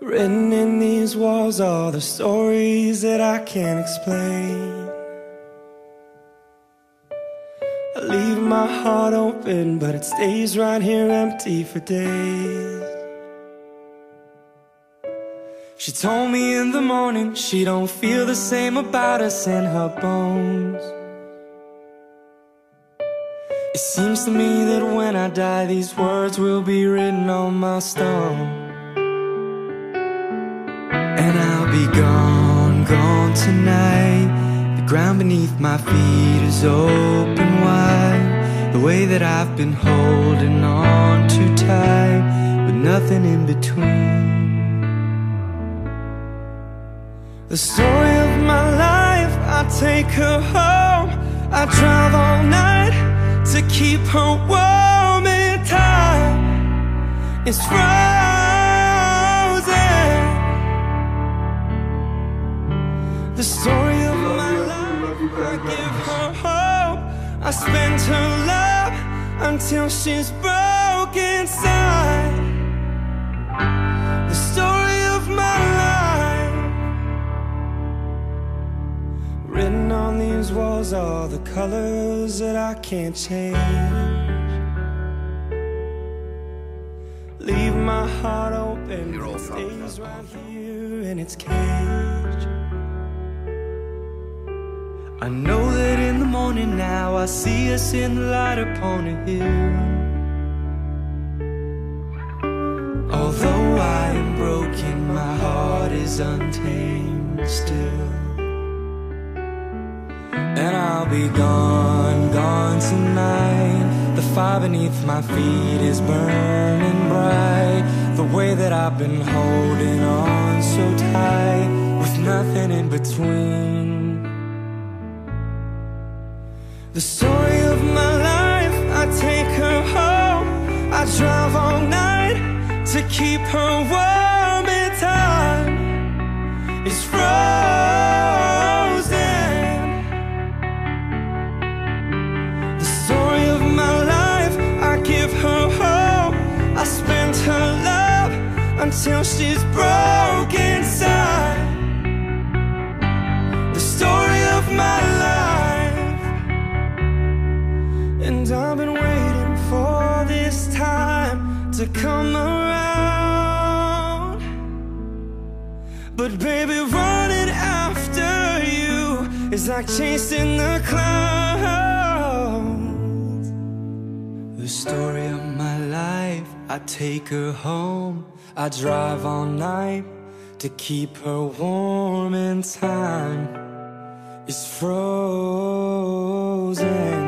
Written in these walls are the stories that I can't explain. I leave my heart open, but it stays right here empty for days. She told me in the morning she don't feel the same about us in her bones. It seems to me that when I die, these words will be written on my stone. And I'll be gone, gone tonight. The ground beneath my feet is open wide. The way that I've been holding on too tight, with nothing in between. The story of my life, I take her home. I drive all night to keep her warm in time. It's frozen. The story of my life, I give her hope. I spend her love until she's broken inside. The story of my life, written on these walls are the colors that I can't change. Leave my heart open, it stays right here in its cage. I know that in the morning now I see us in the light upon a hill. Although I am broken, my heart is untamed still. And I'll be gone, gone tonight. The fire beneath my feet is burning bright. The way that I've been holding on so tight, with nothing in between. The story of my life, I take her home. I drive all night to keep her warm in time. It's frozen. The story of my life, I give her hope. I spend her love until she's broken inside. The story of my life, and I've been waiting for this time to come around. But baby, running after you is like chasing the clouds. The story of my life, I take her home. I drive all night to keep her warm in time. It's frozen.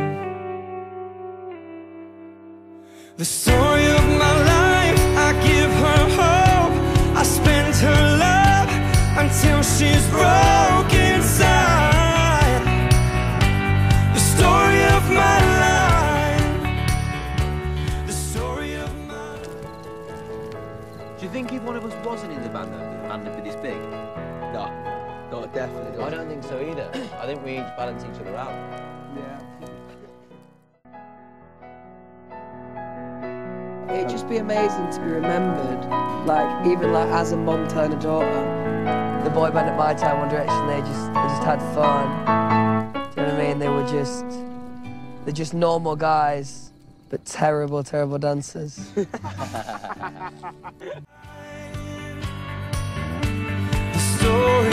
The story of my life, I give her hope. I spend her love until she's broken inside. The story of my life, the story of my... Do you think if one of us wasn't in the band, the band would be this big? No, definitely not. I don't think so either. I think we each balance each other out. Yeah. It'd just be amazing to be remembered, like even like as a mum telling a daughter. The boy band at my time, One Direction, they just had fun. Do you know what I mean? They're just normal guys, but terrible, terrible dancers. The story